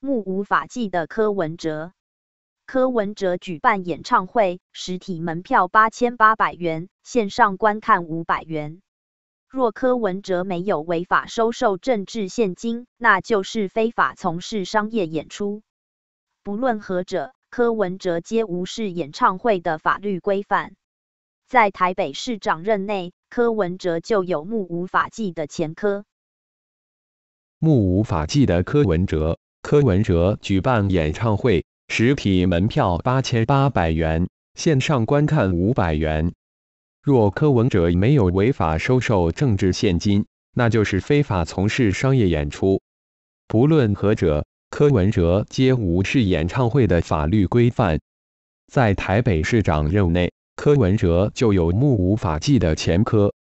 目无法纪的柯文哲。柯文哲举办演唱会，实体门票8800元，线上观看500元。若柯文哲没有违法收受政治现金，那就是非法从事商业演出。不论何者，柯文哲皆无视演唱会的法律规范。在台北市长任内，柯文哲就有目无法纪的前科。 目无法纪的柯文哲，柯文哲举办演唱会，实体门票8800元，线上观看500元。若柯文哲没有违法收受政治现金，那就是非法从事商业演出。不论何者，柯文哲皆无视演唱会的法律规范。在台北市长任内，柯文哲就有目无法纪的前科。